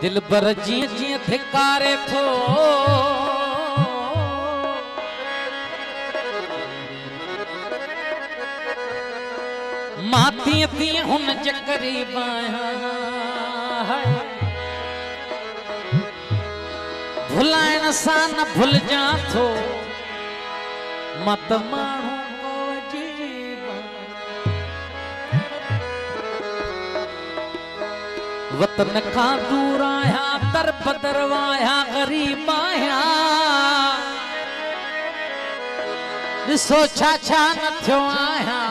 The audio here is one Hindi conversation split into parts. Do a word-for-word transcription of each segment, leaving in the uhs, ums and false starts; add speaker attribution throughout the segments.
Speaker 1: दिल बर जीअं जीअं धिकारे थो मां तीअं तीअं हुन जे क़रीब आहियां भुलाइण सां न भुलजां थो मां त माण्हू को अजीब वतन खां दूर आहियां दर बदर आहियां ग़रीब आहियां ॾिसो छा छा न थियो आहियां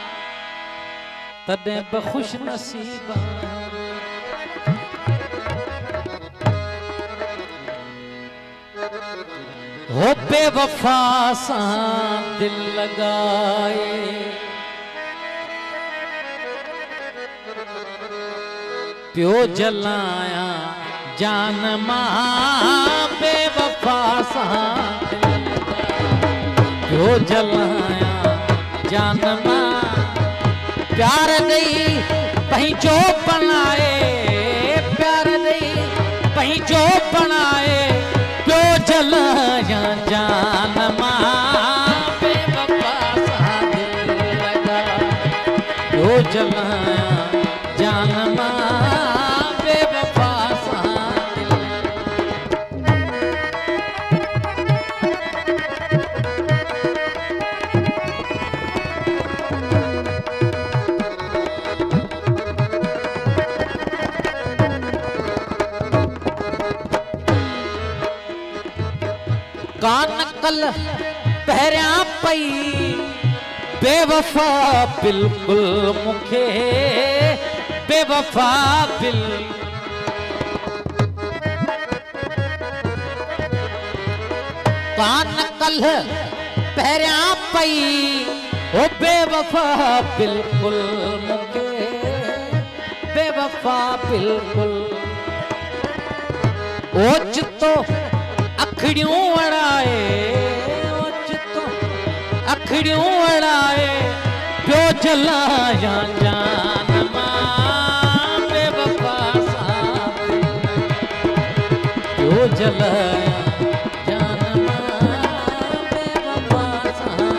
Speaker 1: तॾहिं बि ख़ुशि नसीब हो बेवफा सां दिल लगाए पियो जलाया जान मां बेवफा सां पियो जलाया जान मां प्यार नहीं पंहिंजो बनाए प्यार नहीं पंहिंजो बनाए पियो जलाया जान मां बेवफा सां दिल लगाए पियो जलाया जान मां बेवफा सां दिल कान कल पहिरियां पई बेवफा बिल्कुल मुखे बेवफा बिल कान कल पहिरियां पई ओ बेवफा बिल्कुल मुखे बेवफा बिल्कुल ओचितो अखड़ियों अड़ाए ओचितो अखड़ियों अड़ाए पियो जलाया जान मां बेवफा सां पियो जलाया जान मां बेवफा सां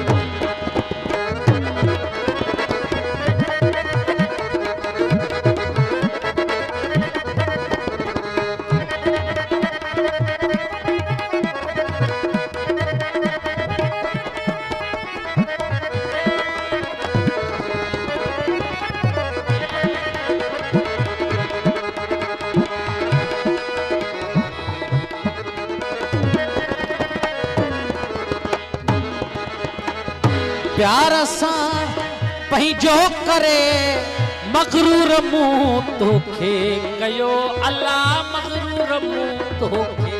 Speaker 1: प्यार सां पंहिंजो करे मगरूर मूं तोखे कयो अल्लाह मगरूर मूं तोखे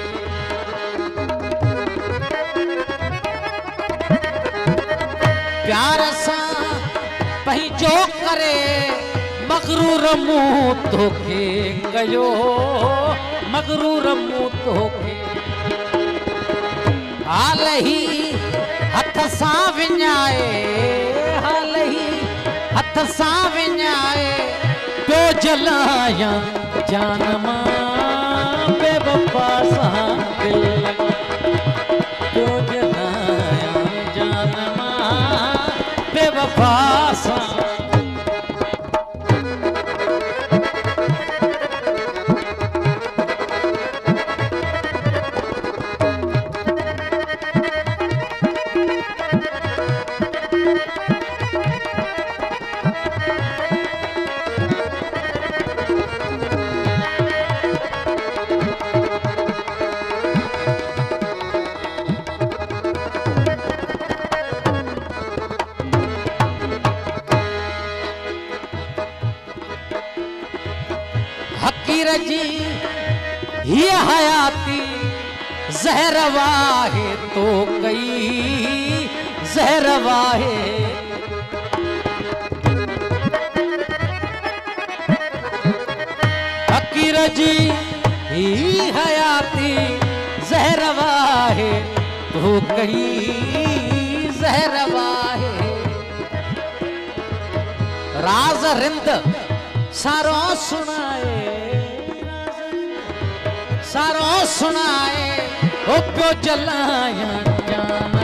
Speaker 1: प्यार सां पंहिंजो करे मगरूर मूं तोखे कयो मगरूर मूं तोखे हाल ही हथ सां विञाए हाल ही हथ सां विञाए पियो जलाया जान मां बेवफा सां दिल पियो जलाया जान मां बेवफा सां हकीर जी ये हयाती जहर वाहे तो कई जहर वाहे हकीर जी ही हयाती जहर वाहे तो कई जहर वाहे राज रिंद सारो सुनाए सारो सुनाए ओ प्यो जलाया जाना